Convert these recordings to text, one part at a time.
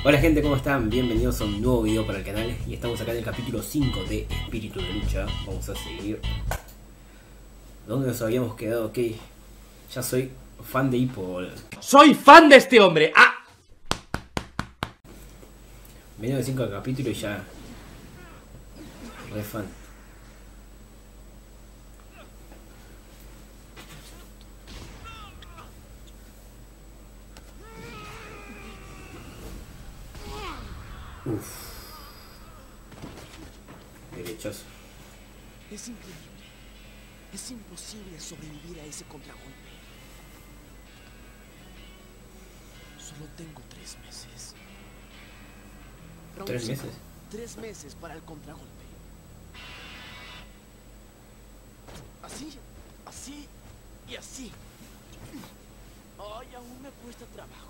Hola gente, ¿cómo están? Bienvenidos a un nuevo video para el canal. Y estamos acá en el capítulo 5 de Espíritu de Lucha. Vamos a seguir ¿dónde nos habíamos quedado? Ok, ya soy fan de Hippo, boludo. ¡Soy fan de este hombre! ¡Ah! Menos de 5 capítulos y ya re fan. Uff. Derechazo. Es increíble. Es imposible sobrevivir a ese contragolpe. Solo tengo 3 meses. Round 3 5. meses. 3 meses para el contragolpe. Así, así y así. Ay, aún me cuesta trabajo.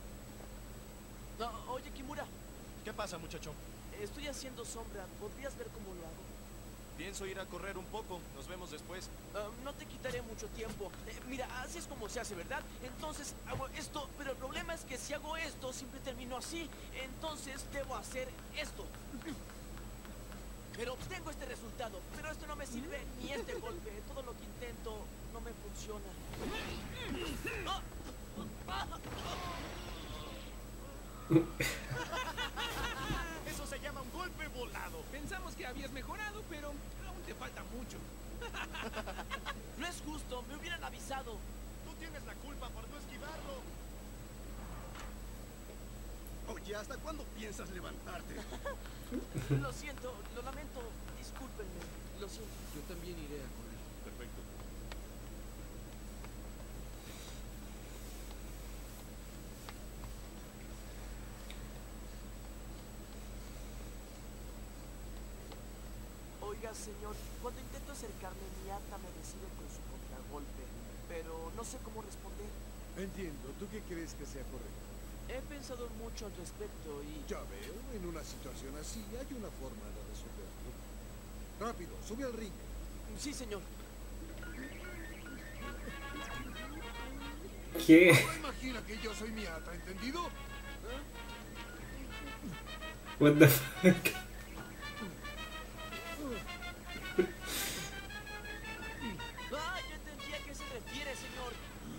No, oye, Kimura. ¿Qué pasa, muchacho? Estoy haciendo sombra. ¿Podrías ver cómo lo hago? Pienso ir a correr un poco. Nos vemos después. No te quitaré mucho tiempo. Mira, así es como se hace, ¿verdad? Entonces hago esto, pero el problema es que si hago esto, siempre termino así. Entonces debo hacer esto. Pero obtengo este resultado. Pero esto no me sirve ni este golpe. Todo lo que intento no me funciona. Eso se llama un golpe volado. Pensamos que habías mejorado, pero aún te falta mucho. No es justo, me hubieran avisado. Tú tienes la culpa por no esquivarlo. Oye, ¿hasta cuándo piensas levantarte? Lo siento, lo lamento. Discúlpenme, lo siento. Yo también iré a correr. Perfecto. Oiga, señor, cuando intento acercarme, mi ata me recibe con su contragolpe, pero no sé cómo responder. Entiendo. ¿Tú qué crees que sea correcto? He pensado mucho al respecto y... Ya veo, en una situación así hay una forma de resolverlo. Rápido, sube al ring. Sí, señor. ¿Qué? No imagina que yo soy mi ata, ¿entendido? What the fuck? ¡Ah! Yo entendí a qué se refiere, señor.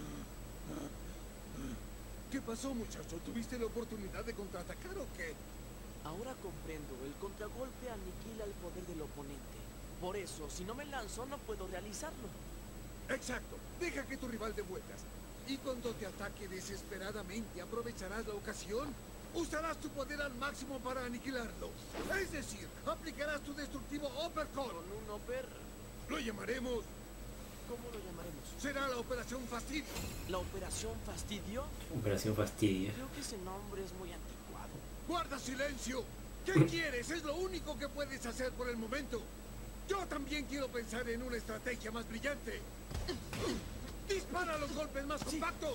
¿Qué pasó, muchacho? ¿Tuviste la oportunidad de contraatacar o qué? Ahora comprendo, el contragolpe aniquila el poder del oponente. Por eso, si no me lanzo, no puedo realizarlo. Exacto. Deja que tu rival dé vueltas. Y cuando te ataque desesperadamente, aprovecharás la ocasión. Usarás tu poder al máximo para aniquilarlo. Es decir, aplicarás tu destructivo uppercut. Con un upper... Lo llamaremos... ¿Cómo lo llamaremos? Será la Operación Fastidio. ¿La Operación Fastidio? Operación Fastidia. Creo que ese nombre es muy anticuado. ¡Guarda silencio! ¿Qué quieres? Es lo único que puedes hacer por el momento. Yo también quiero pensar en una estrategia más brillante. ¡Dispara los golpes más compactos!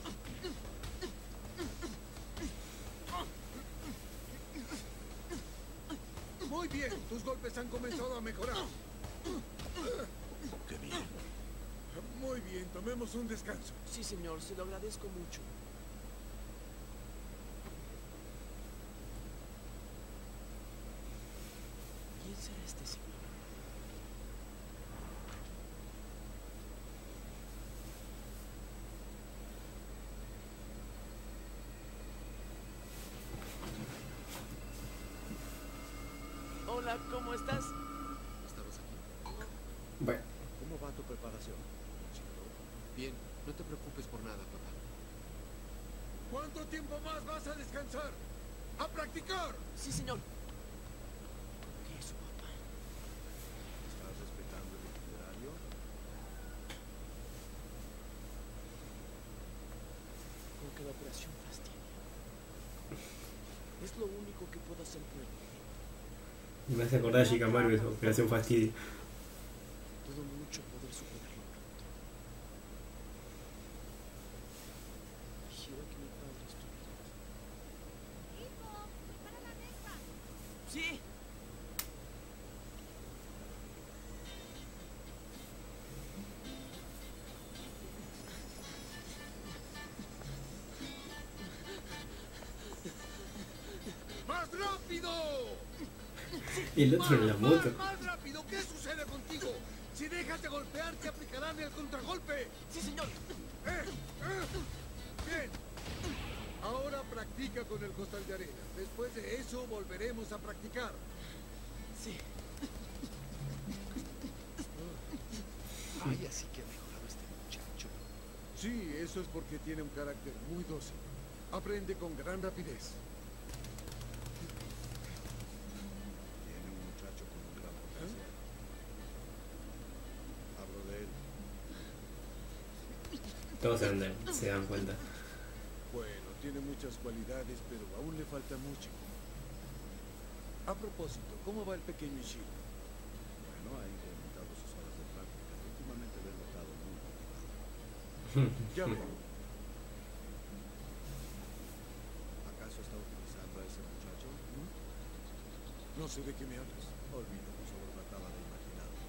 Muy bien, tus golpes han comenzado a mejorar. Qué bien. Muy bien, tomemos un descanso. Sí, señor, se lo agradezco mucho. ¿Quién será este señor? Hola, ¿cómo estás? ¿Estabas aquí? Bueno, ¿Cómo va tu preparación, chico? Bien, no te preocupes por nada, papá. ¿Cuánto tiempo más vas a descansar? ¡A practicar! Sí, señor. ¿Qué es su papá? ¿Estás respetando el itinerario? Con que la operación fastidia. Es lo único que puedo hacer por el momento. me hace acordar a Shikamaru de Operación Fastidia. Dudo mucho poder superarlo pronto. Quisiera que mi padre estuviera aquí. ¡Hijo! ¡Prepara la mesa! ¡Sí! ¡Más rápido! Y el otro en la moto. ¡Más rápido! ¿Qué sucede contigo? Si dejas de golpear, te aplicarán el contragolpe. Sí, señor. Bien. Ahora practica con el costal de arena. Después de eso volveremos a practicar. Sí. Ay, así que ha mejorado este muchacho. Sí, eso es porque tiene un carácter muy dócil. Aprende con gran rapidez. Tiene un muchacho con un gran potencial. Hablo de él. Todos se dan cuenta. Bueno, tiene muchas cualidades, pero aún le falta mucho. A propósito, ¿cómo va el pequeño Ishii? Bueno, ha incrementado sus horas de práctica. Últimamente lo he notado muy motivado. Ya veo. ¿Acaso está utilizando a ese muchacho? No sé de qué me hablas. Olvídalo, solo trataba de imaginarlo.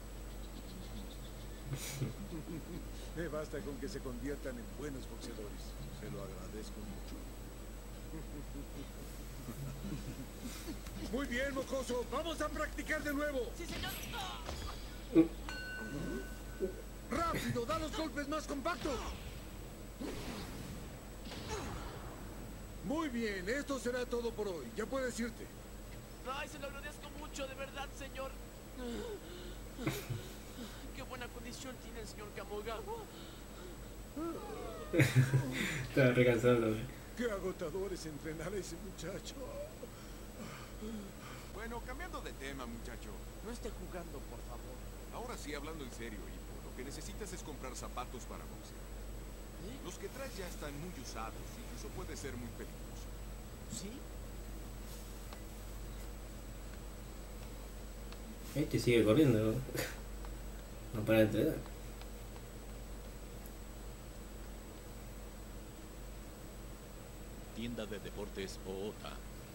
Me basta con que se conviertan en buenos boxeadores. Se lo agradezco mucho. Muy bien, mocoso. Vamos a practicar de nuevo. Sí, señor. ¡Rápido! ¡Da los golpes más compactos! Muy bien, esto será todo por hoy. Ya puedes irte. Ay, se lo agradezco mucho, de verdad, señor. Qué buena condición tiene el señor Kamogawa. Estaba recansado. Qué agotador es entrenar a ese muchacho. Bueno, cambiando de tema, muchacho. No esté jugando, por favor. Ahora sí, hablando en serio, hijo, lo que necesitas es comprar zapatos para boxear. ¿Eh? Los que traes ya están muy usados y eso puede ser muy peligroso. ¿Sí? Este sigue corriendo. No para de entrenar. Tienda de deportes Oota.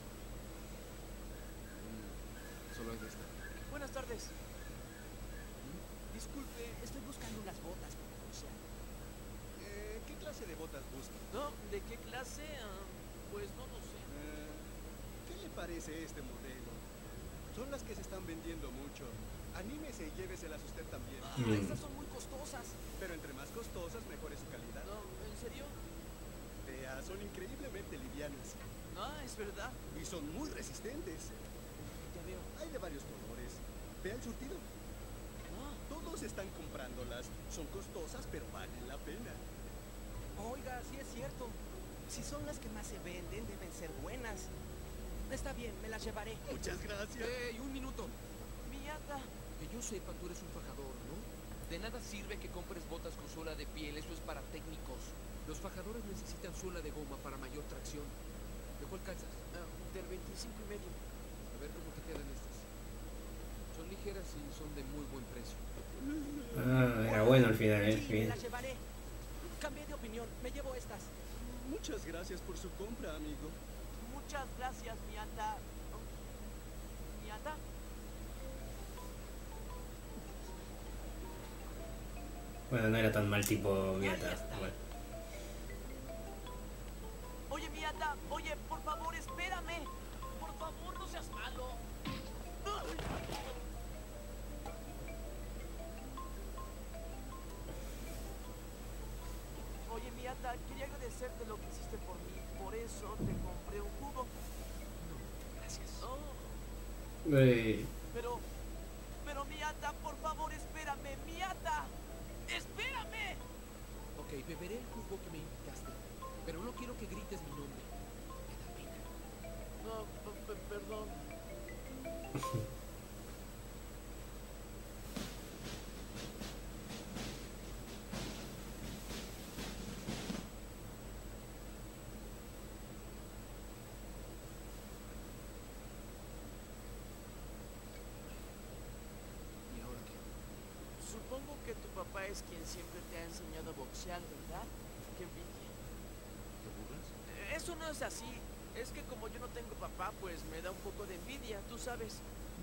Solo hay de esta. Buenas tardes. Disculpe, estoy buscando unas botas para boxear. ¿Qué clase de botas busca? ¿No? ¿De qué clase? Pues no lo sé. ¿Qué le parece este modelo? Son las que se están vendiendo mucho. Anímese y lléveselas usted también. Estas son muy costosas. Pero entre más costosas, mejor es su calidad. No, ¿en serio? Vea, son increíblemente livianas. Es verdad. Y son muy resistentes. Ya veo. Hay de varios colores. Vea el surtido. Todos están comprándolas. Son costosas, pero valen la pena. Oiga, sí es cierto. Si son las que más se venden, deben ser buenas. Está bien, me las llevaré. Muchas gracias. ¡Ey, un minuto! Miata. Que yo sepa, tú eres un fajador, ¿no? De nada sirve que compres botas con suela de piel, eso es para técnicos. Los fajadores necesitan suela de goma para mayor tracción. ¿De cuál calzas? Del 25 y medio. A ver cómo te quedan estas. Son ligeras y son de muy buen precio. Era bueno al final, Sí, me bien. las llevaré. Cambié de opinión, me llevo estas. Muchas gracias por su compra, amigo. Muchas gracias, Miata. ¿Miata? Bueno, no era tan mal tipo Miata. Bueno. Oye, Miata. Oye, por favor, espérame. Por favor, no seas malo. Oye, Miata, quería agradecerte lo que hiciste por mí. Por eso te compré un jugo. Gracias. Pero Miata, por favor, espérame, Miata. ¡Espérame! Ok, beberé el jugo que me invitaste. Pero no quiero que grites mi nombre. Me da pena. No, perdón. ¿Y ahora qué? Supongo que tu papá es quien siempre te ha enseñado a boxear, ¿verdad? Qué envidia. ¿Te burlas? Eso no es así. Es que como yo no tengo papá, pues me da un poco de envidia, tú sabes.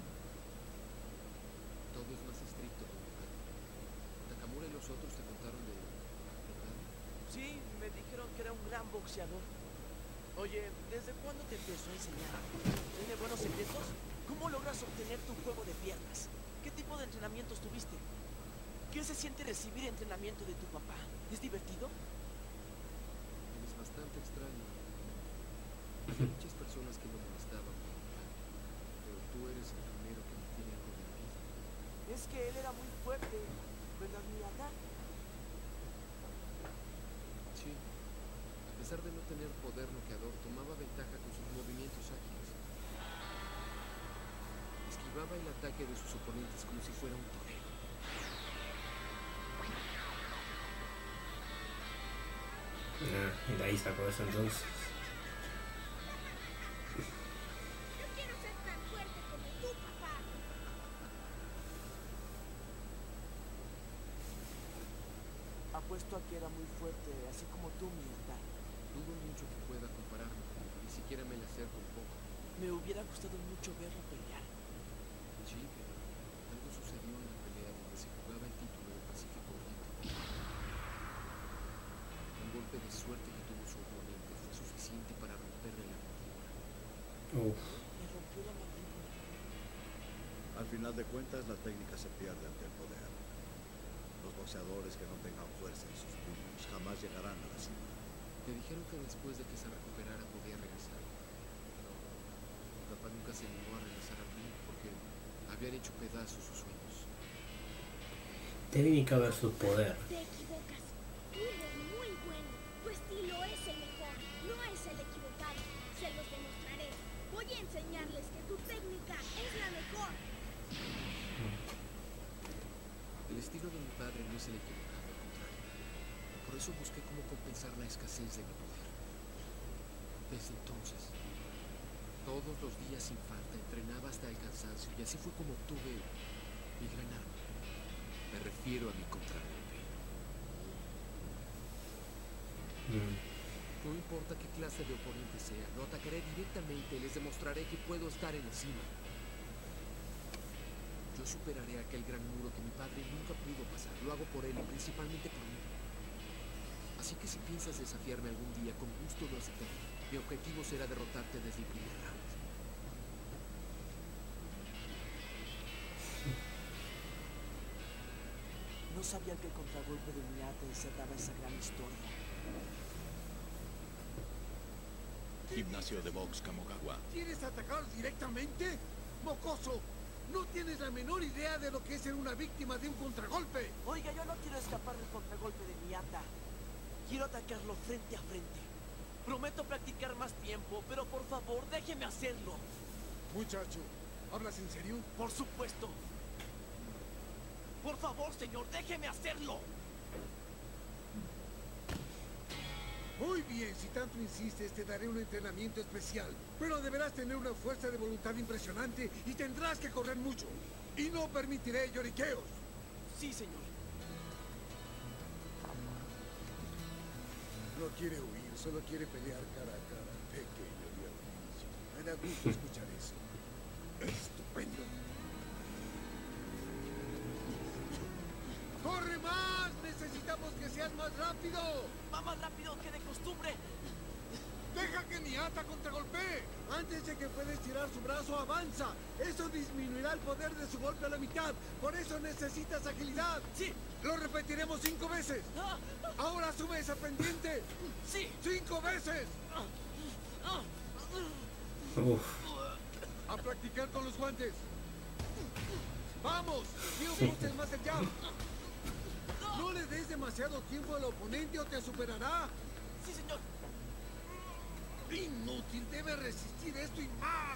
Todo es más estricto con mi padre. Takamura y los otros te contaron de... ¿verdad? Sí, me dijeron que era un gran boxeador. Oye, ¿desde cuándo te empezó a enseñar? ¿Tiene buenos secretos? ¿Cómo logras obtener tu juego de piernas? ¿Qué tipo de entrenamientos tuviste? ¿Qué se siente recibir entrenamiento de tu papá? ¿Es divertido? Es bastante extraño. Hay muchas personas que lo molestaban, pero tú eres el primero que me tiene algo de envidia. Es que él era muy fuerte, ¿verdad, Miyata? Sí. A pesar de no tener poder noqueador, tomaba ventaja con sus movimientos ágiles. Esquivaba el ataque de sus oponentes como si fuera un torero. Y de ahí sacó eso entonces. Yo quiero ser tan fuerte como tu papá. Apuesto a que era muy fuerte, así como tú, Miyata. Dudo mucho que pueda compararme conmigo, ni siquiera me le acerco un poco. Me hubiera gustado mucho verlo pelear. Sí, pero algo sucedió en la pelea donde se jugaba el título del Pacífico Oriental. Un golpe de suerte que tuvo su oponente fue suficiente para romperle la mandíbula. Me rompió la mandíbula. Al final de cuentas, la técnica se pierde ante el poder. Los boxeadores que no tengan fuerza en sus puños jamás llegarán a la cima. Me dijeron que después de que se recuperara podía regresar. No, mi papá nunca se animó a regresar al ring porque habían hecho pedazos sus sueños. Técnica versus poder. Te equivocas. Tú eres muy bueno. Tu estilo es el mejor, no es el equivocado. Se los demostraré. Voy a enseñarles que tu técnica es la mejor. El estilo de mi padre no es el equivocado, al contrario. Por eso busqué cómo compensar la escasez de mi poder. Desde entonces, todos los días sin falta entrenaba hasta el cansancio y así fue como obtuve mi gran arma. Me refiero a mi contragolpe. No importa qué clase de oponente sea, lo atacaré directamente y les demostraré que puedo estar en la cima. Yo superaré aquel gran muro que mi padre nunca pudo pasar. Lo hago por él y principalmente por mí. Así que si piensas desafiarme algún día, con gusto lo aceptaré. Mi objetivo será derrotarte desde el primer round. No sabía que el contragolpe de Miyata encerraba esa gran historia. Gimnasio de box Kamogawa. ¿Quieres atacar directamente? ¡Mocoso! No tienes la menor idea de lo que es ser una víctima de un contragolpe. Oiga, yo no quiero escapar del contragolpe de Miyata. Quiero atacarlo frente a frente. Prometo practicar más tiempo, pero por favor, déjeme hacerlo. Muchacho, ¿hablas en serio? Por supuesto. Por favor, señor, déjeme hacerlo. Muy bien, si tanto insistes, te daré un entrenamiento especial. Pero deberás tener una fuerza de voluntad impresionante y tendrás que correr mucho. Y no permitiré lloriqueos. Sí, señor. No quiere huir, solo quiere pelear cara a cara. Pequeño diablillo. Me da gusto escuchar eso. Estupendo. ¡Corre más! ¡Necesitamos que seas más rápido! Va más rápido que de costumbre. ¡Deja que Miyata contragolpee! Antes de que pueda estirar su brazo, avanza. Eso disminuirá el poder de su golpe a la mitad. Por eso necesitas agilidad. Sí. Lo repetiremos 5 veces. Ahora sube esa pendiente. Sí. 5 veces. Uf. A practicar con los guantes. ¡Vamos! ¡Quiero que uses más el jab! No le des demasiado tiempo al oponente o te superará. Sí, señor. Inútil, debe resistir esto y más.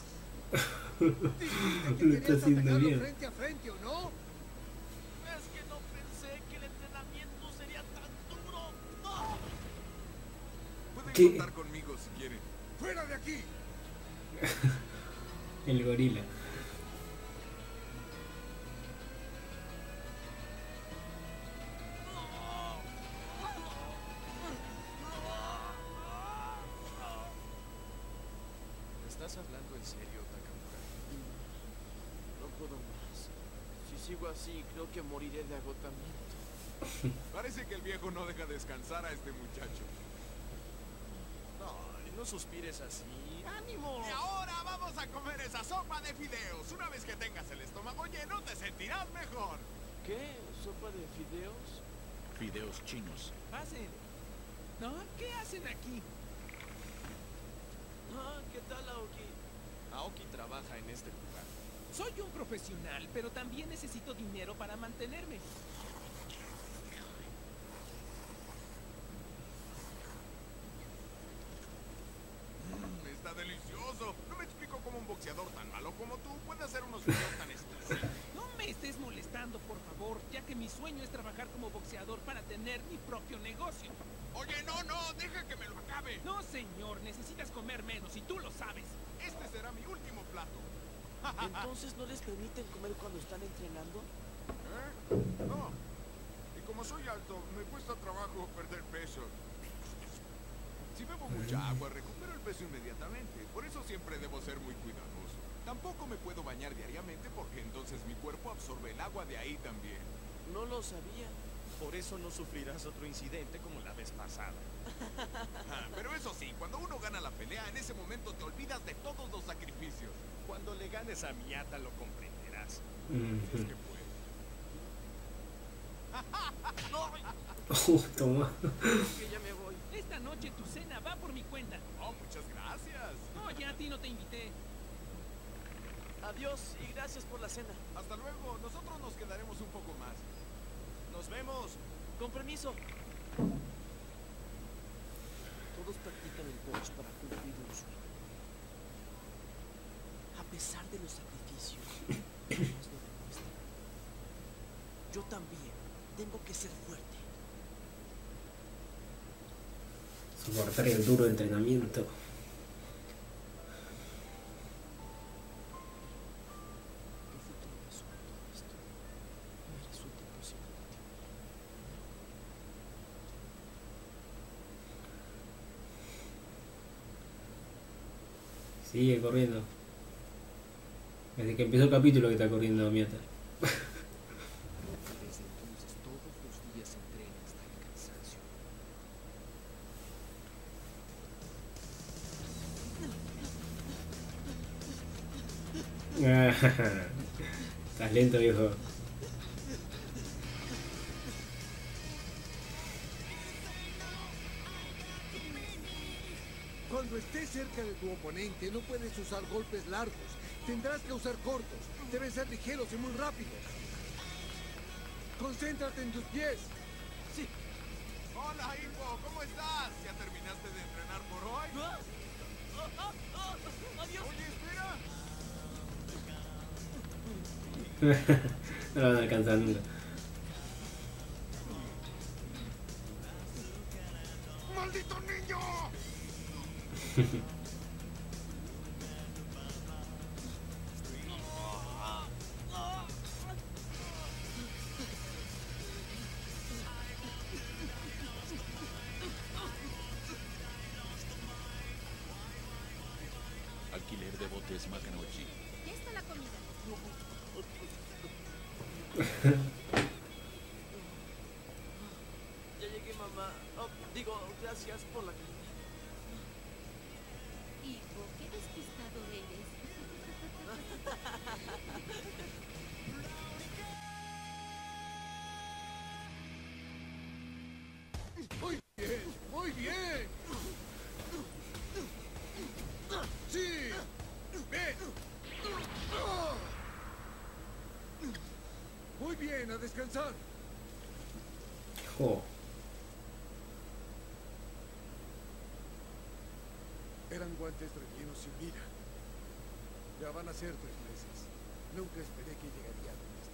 Lo Dijiste está que querías haciendo atacarlo bien. frente a frente, ¿o no? Es que no pensé que el entrenamiento sería tan duro. ¡No! Pueden ¿Qué? contar conmigo si quieren. ¡Fuera de aquí! El gorila. ¿Estás hablando en serio, Takamura? No puedo más. Si sigo así, creo que moriré de agotamiento. Parece que el viejo no deja descansar a este muchacho. No suspires así. ¡Ánimo! Y ahora vamos a comer esa sopa de fideos. Una vez que tengas el estómago lleno, te sentirás mejor. ¿Qué? ¿Sopa de fideos? Fideos chinos. Pasen. ¿No? ¿Qué hacen aquí? Ah, ¿qué tal, Aoki? Aoki trabaja en este lugar. Soy un profesional, pero también necesito dinero para mantenerme. Está delicioso. No me explico cómo un boxeador tan malo como tú puede hacer unos fideos tan exquisitos. No me estés molestando, por favor, ya que mi sueño es trabajar como boxeador para tener mi propio negocio. Oye, no, deja que me lo acabe. No, señor, necesitas comer menos y tú lo sabes. Este será mi último plato. ¿Entonces no les permiten comer cuando están entrenando? No. Y como soy alto, me cuesta trabajo perder peso. Si bebo mucha agua, recupero el peso inmediatamente. Por eso siempre debo ser muy cuidadoso. Tampoco me puedo bañar diariamente porque entonces mi cuerpo absorbe el agua de ahí también. No lo sabía. Por eso no sufrirás otro incidente como la vez pasada. Pero eso sí, cuando uno gana la pelea, en ese momento te olvidas de todos los sacrificios. Cuando le ganes a Miyata lo comprenderás. Es que puedo. Toma. Que ya me voy. Esta noche tu cena va por mi cuenta. Oh, muchas gracias. Oye, a ti no te invité. Adiós y gracias por la cena. Hasta luego. Nosotros nos quedaremos un poco más. Nos vemos. Con permiso. Todos practican el box para cumplir un sueño. A pesar de los sacrificios, nos lo demuestran. Yo también tengo que ser fuerte. Soportar el duro entrenamiento. ¿Qué futuro pasó en todo esto? Me resulta impresionante. Sigue corriendo. Desde que empezó el capítulo que está corriendo Miyata. Desde entonces todos los días entrena hasta el cansancio. Estás lento, viejo. Cuando estés cerca de tu oponente, no puedes usar golpes largos. Tendrás que usar cortos. Deben ser ligeros y muy rápidos. Concéntrate en tus pies. Sí. Hola, Hippo. ¿Cómo estás? ¿Ya terminaste de entrenar por hoy? ¡Adiós! Oye, espera. No lo van a alcanzar nunca. ¡Maldito niño! Alquiler de botes Makanouchi. Ya está la comida. Ya llegué, mamá. Oh, digo, gracias por la comida. Hijo, qué despistado eres. Muy bien, muy bien. Sí. Ven. Muy bien, a descansar. Jo. Eran guantes rellenos y mira. Ya van a ser 3 meses. Nunca esperé que llegaría a donde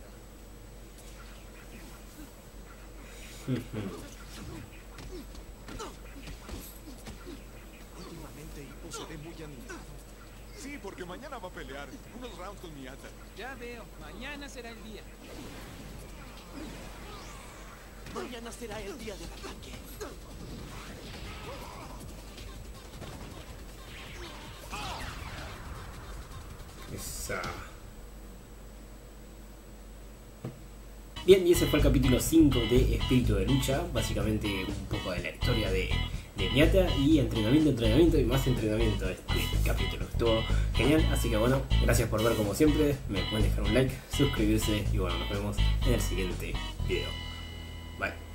está. Últimamente Hippo se ve muy animado. Sí, porque mañana va a pelear. Unos rounds con Miyata. Ya veo, mañana será el día. Mañana será el día del ataque. Esa. Bien, y ese fue el capítulo 5 de Espíritu de Lucha. Básicamente un poco de la historia de de piñata y entrenamiento y más entrenamiento este capítulo. Estuvo genial, así que bueno, gracias por ver como siempre, me pueden dejar un like, suscribirse y bueno, nos vemos en el siguiente video. Bye.